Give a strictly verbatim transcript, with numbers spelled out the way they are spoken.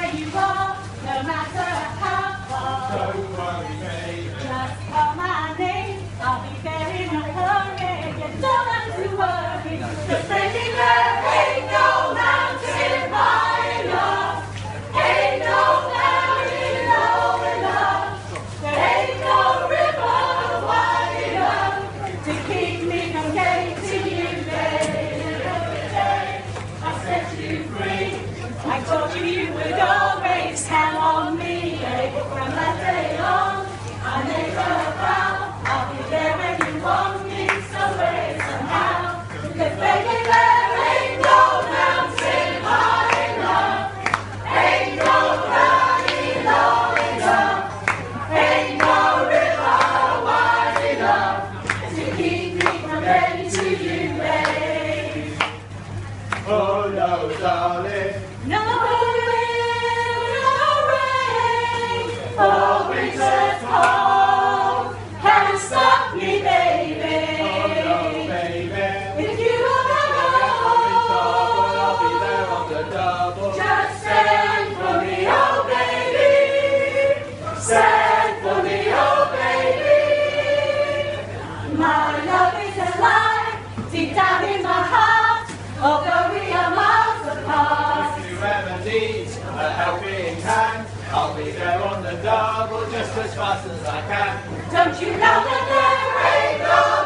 where you are, no matter how far. Don't worry, baby. Just call my name, I'll be there in a hurry. You don't have to worry, 'cause baby, there ain't no mountain high enough, ain't no valley low enough, there ain't no river wide enough to keep me from getting to you, baby. Every day I set you free, I told you you would always count on me. From that day on, I made a vow, I'll be there when you want me, some way, somehow. 'Cause baby, there ain't no mountain high enough, ain't no valley low enough, ain't no river wide enough to keep me from getting to you, babe. Oh no, darling. No wind, no rain, or winter's cold can stop me, baby. Oh no, baby. If you ever I'll be go, there on the double. just send for me, oh baby. Send for me, oh baby. My love is alive, deep down in my heart, although we are miles apart. If you ever need a helping hand, I'll be there on the double just as fast as I can. Don't you know that there ain't no